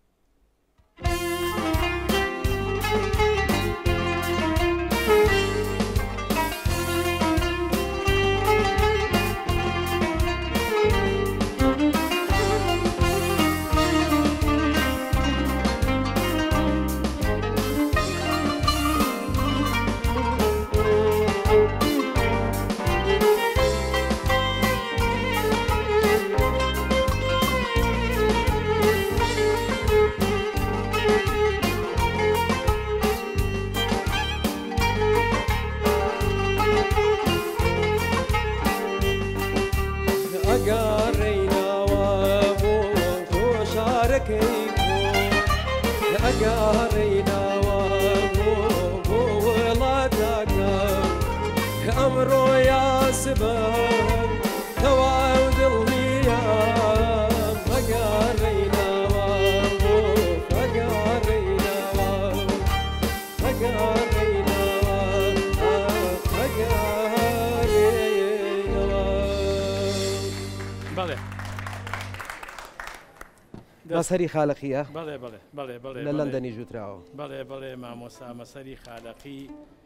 مەسەری خالقیە بەڵێ بڵێ بڵێ بڵێ لە لەندەنی ژووتراوە بڵێ بڵێ مامۆسا مەسەری خالقی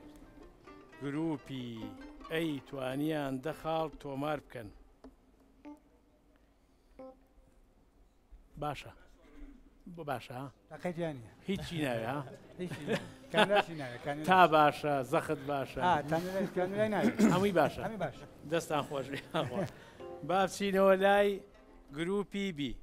گروپی ئەی توانیان دەخاڵ تۆمار بکەن باشە بۆ باشە تاقەتیانە هیچی ناوێ ها تا باشە زەخت باشە هەمووی باشە دەستان خۆش با بچینەوە لای گروپی بی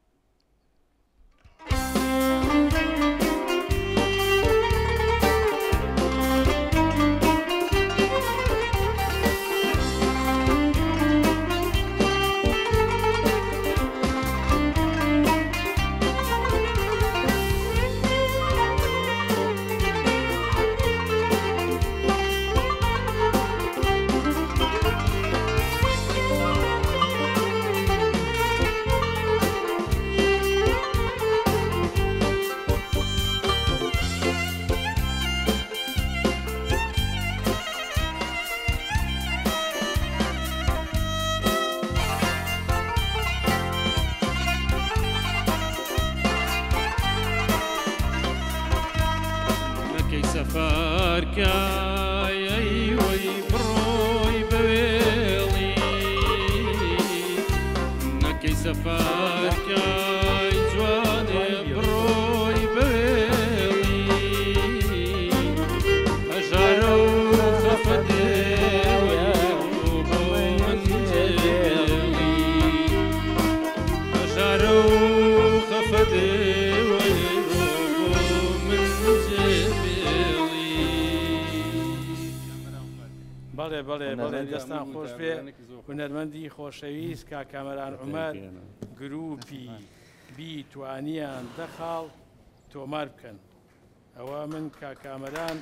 دەستان خۆش بێ هونەرمەندی خۆشەویست کا کامەران عومەر گروپی بی توانیان دەخاڵ تۆمار بکەن ئەوە من کا کامەران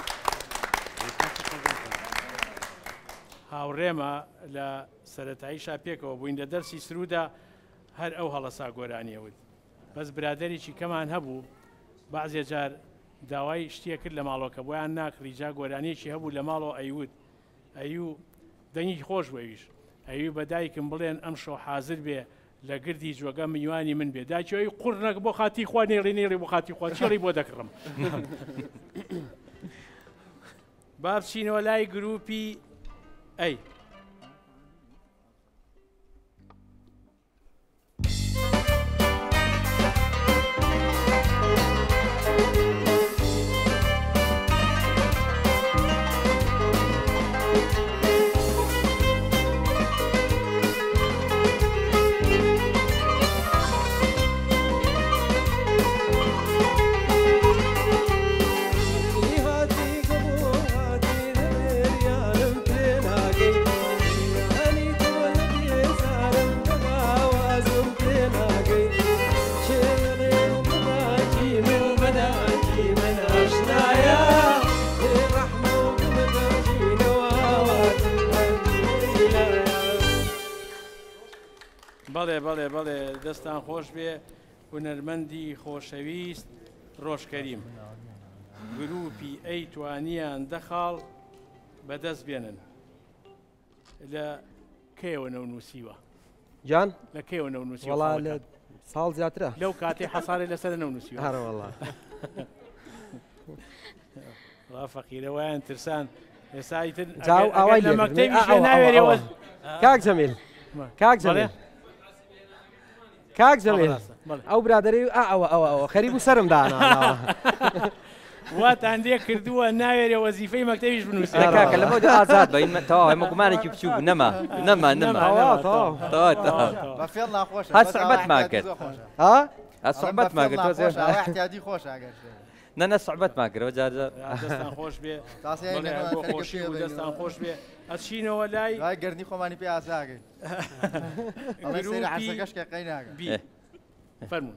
هاوڕێمە لە سەرەتاییشا پێکەوە بووین لە دەرسی سرودا هەر ئەو هەڵەسا گۆرانیەوت بەس برادێکی کەمان هەبوو بەعزێ جار داوای شتێ کرد لە ماڵۆکە بۆیان ناکڕی جا گۆرانیەکی هەبوو لە ماڵەوە ئەیوت ئەیوو دەنگی خۆش وەویش ئەوی بەدایکم بڵێن ئەم شۆ حازر بێ لە گردی جوەگە میوانی من بێ داچەوەی قوڕنەک بۆ خاتی خوا نێڕی نێڕی بۆ خاتی خوا چێڕی بۆ دەکڕم با بچینەوە لای گروپی ئەی بەڵێ بەڵێ بەڵێ دەستان خۆش بێ هونەرمەندی خۆشەویست ڕۆژکەریم گروپی ئەی توانیان دەخاڵ بەدەست بێنن لە کێوە نەونووسیوە جان لە کێوە نەونووسی وڵا لە ساڵ زیاترە لەو کاتێ حەسارێ لەسەر نەونووسیوە هەروەڵا وا فەقیرەوەیان ترسان ئێسایتر ئەوای لە مەکتەبی ناوێرەوە کاک جەمیل کاک جەمیل کاک جەمیل ئەو برادەری ئەوە ئەوە ئەوە خەریب و سرم دانا واتان لێ کردووە ناوێرە وەزیفەی مەکتەبیش بنووسێ کاکە لەمە ئازاد بین تەواو هەمووکمانێکی بچوو نەما نەما نەما بەفێڵ ناخۆش هەر سەعبەتمان کرد ها هەر سەعبەتمان کرد احتیاجی خۆش ئەگەر نەنە سەعبەتمان کرد جارجار دەستان خۆش بێ خۆشی و دەستان خۆش بێ ئەچینەوە لای لای گەرنی خۆمانی پێ ئاساگەی عسەکەشکە قەی ناگەن فەرموون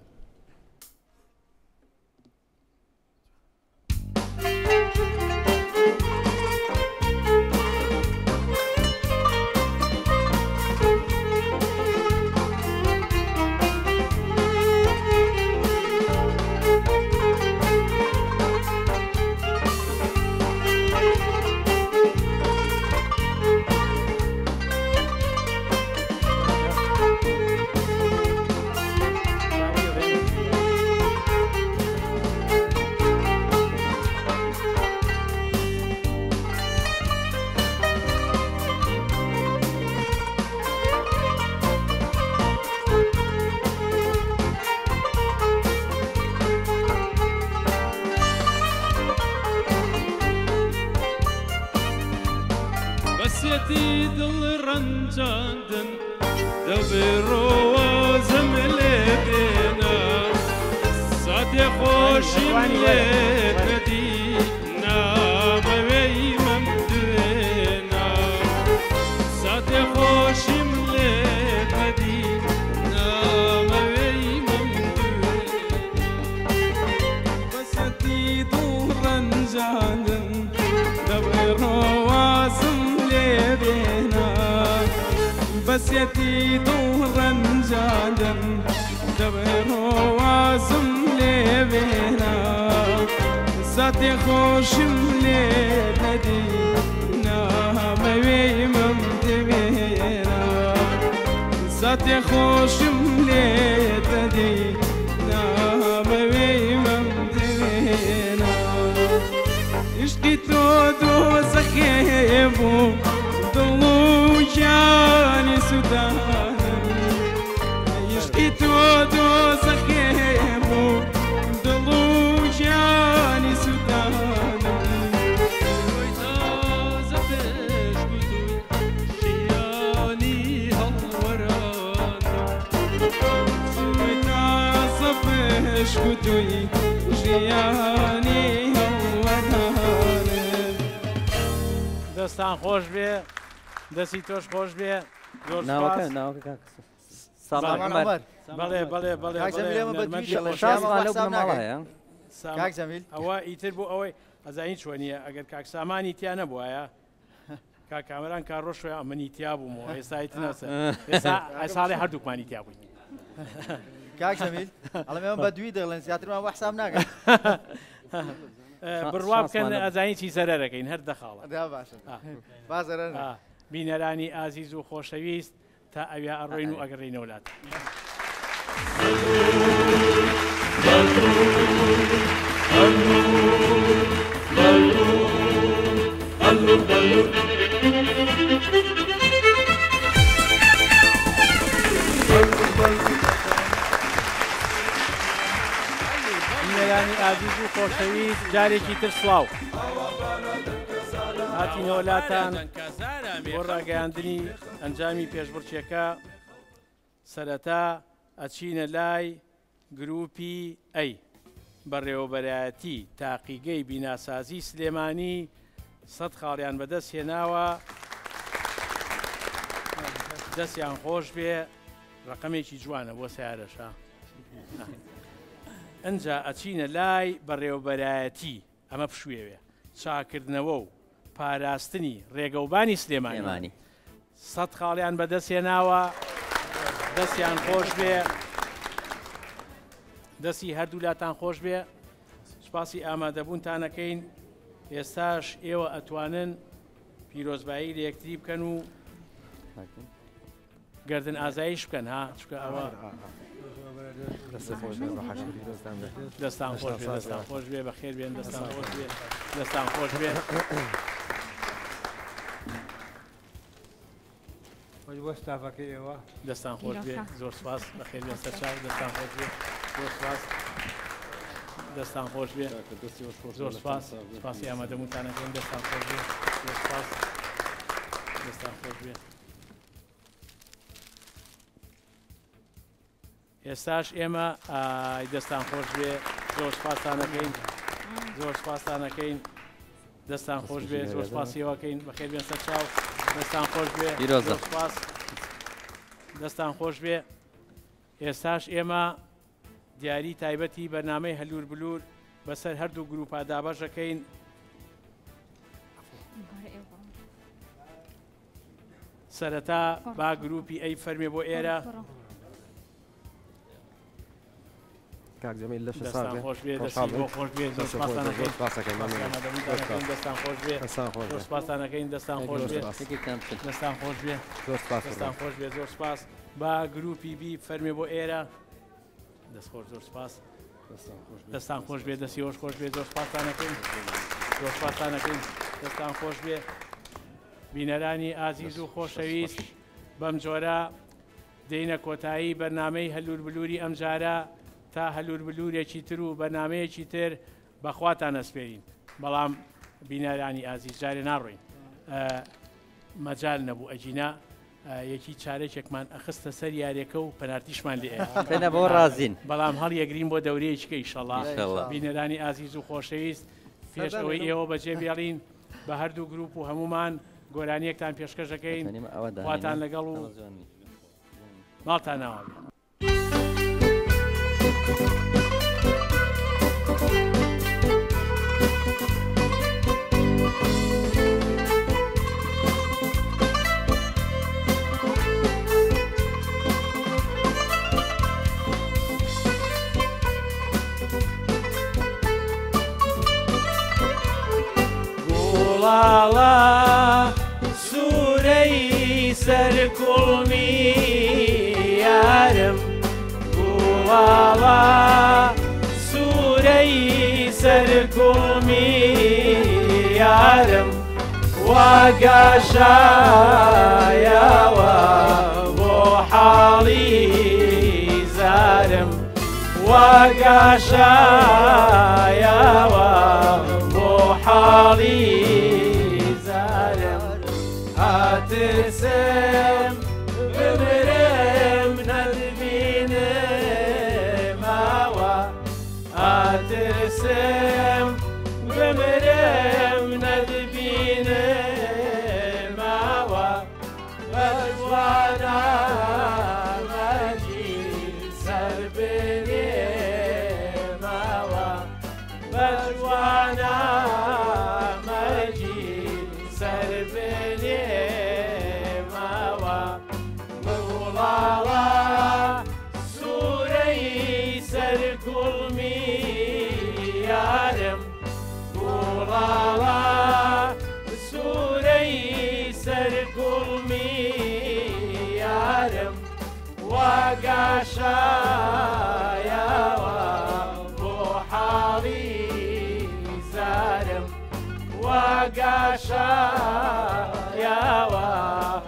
بەسێتی دڵ ڕەنجاندن دەبێ ڕۆوازم لێ بێنە ساتێ خۆشیم لێ نەدی نامەوەی مەم دوێنە ساتێ خۆشیم لێ نەدی نامەوەی مەم دوێنە بەسێتی دڵ ڕەنجاندن دەبێ ڕۆوازم بەسێتی دڵ ڕەنجاندم دەبێ ڕۆوازم لێ بێنە ساتێ خۆشم لێ نەدی نامەوەی مەم دەوێنە ساتێ خۆشم لێ نەدی نامەوەی مەم دەوێنە عشقی تۆ دۆزەخێ بوو دڵ و جانی سودانم عشقی تۆ دۆزەخێ بوو دڵ و جانی سودانم وەی تازە پێش گوتووی ژیانی هەڵوەرانم وەی تازە پێش گوتووی ژیانی هەڵوەرانم دەستان خۆش بێ دەستی تۆش خۆش بێ بەڵێ بەڵێ بەڵێ کاک جەمیل ئەوە ئیتر بوو ئەوەی ئەزانین چۆنیە ئەگەر کاک سامانی تیا نەبووایە کاک کامەران کار ڕۆژۆی ئەمەنی تیا بوومەوە ئێستایت نەسە ئێستا ساڵی هەردووکمانی تیا بووین کاک جەمیل ئەڵێ بە دوی دەڵێن زیاترمان بە حساب ناکەن بڕوا بکەن ئەزانی چی زەرەرەکەین هەر دەخاڵە باشە بازەرە بینەرانی ئازیز و خۆشەویست تا ئەویا ئەڕۆین و ئەگەڕێنە وڵات بینەرانی ئازیز و خۆشەویست جارێکی تر سڵاو هاتینەوە لاتان بۆ ڕاگەیاندنی ئەنجامی پێشبڕکێکە سەرەتا ئەچینە لای گروپی ئەی بەڕێوەبەرایەتی تاقیگەی بیناسازی سلێمانی سەد خاڵیان بەدەست هێناوە دەستیان خۆش بێ ڕقەمێکی جوانە بۆ سیارەشە ئەنجا ئەچینە لای بەڕێوەبەرایەتی ئەمە پشوێوێ چاکردنەوە و پاراستنی ڕێگەوبانی سلێمانی سەد خاڵیان بەدەست هێناوە دەستیان خۆش بێ دەستی هەردوولاتان خۆش بێ سوپاسی ئامادەبوونتانەکەین ئێستاش ئێوە ئەتوانن پیرۆزبایی لە یەکتری بکەن و گردن ئازایش بکەن ها چکە ئەوە دەستان خۆش بێ دەستان خۆش بێ بەخێر بێن دەستان خۆش بێ دەستان خۆش بێ وەستافەکە ئێوە دەستان خۆش بێ زۆر سپاس بەخێر بێن سەرچاو دەستان خۆش بێ زۆر سپاس دەستان خۆش بێ زۆر سپاس سپاسی ئامادەبوونتانەکەین دەستان خۆش بێ زۆر سپاس دەستان خۆش بێ ئێستاش ئێمە دەستان خۆش بێ زۆر سپاسانەکەین زۆر سپاسانەکەین دەستان خۆش بێ زۆر سپاسیەوەکەین بەخێر بێن سەرچاو دەستان خۆش بێ زۆر سپاس دەستان خۆش بێ ئێستاش ئێمە دیاری تایبەتی بەرنامەی هەلور بلور بەسەر هەردوو گروپا دابەشەکەین سەرەتا با گروپی ئەی فەرمێ بۆ ئێرە کاک جەمیل لەش دەستان خۆش بێ دەستی بۆ خۆش بێ زۆر سپاسانەکەین دەستان خۆش بێ زۆر سپاسانەکەین دەستان خۆش بێ دەستان خۆش بێ دەستان خۆش بێ زۆر سپاس با گروپی بی فەرمێ بۆ ئێرە دەست خۆش زۆر سپاس دەستان خۆش بێ دەستی هۆش خۆش بێ زۆر سپاسانەکەین زۆر سپاسانەکەین دەستان خۆش بێ بینەرانی ئازیز و خۆشەویست بەم جۆرە دێینە کۆتایی بەرنامەی هەلور بلووری ئەم جارە تا هەلور بلوورێکی تر و بەرنامەیەکی تر بەخواتان ئەسپێرین بەڵام بینەرانی ئازیز جارێ ناڕۆین مەجال نەبوو ئەجینا یەکی چارێکێکمان ئەخستە سەر یارێکە و پەنارتیشمان لێ پێنە بۆ ڕازین بەڵام هەڵ یەگرین بۆ دەورەیەکە ئیشەڵڵا بینەرانی ئازیز و خۆشەویست پێش ئەوەی ئێوە بەجێ بێڵین بە هەردوو گروپ و هەمومان گۆرانیەکتان پێشکەشەکەین خواتان لەگەڵ و ماڵتان ناوە گوڵاڵە سوورەی سەرکوڵمی یارم گوڵاڵە سوورەی سەرکوڵمی یارم واگاشایەوە بۆ حاڵی زارم واگاشایەوە بۆ حاڵی زارم هاترسم بمرم نەدبینمەوە هاترسم بمرم نەدبینمەوە بەجوانامەجی سەر بنێمەوە بەجوانامەجی سەر بنێمەوە گوڵاڵە سوورەی سەرکوڵمی یارم گوڵاڵە سوورەی سەرکوڵمی یارم واگاشایەوە بۆ حاڵی زارم واگاشایەوە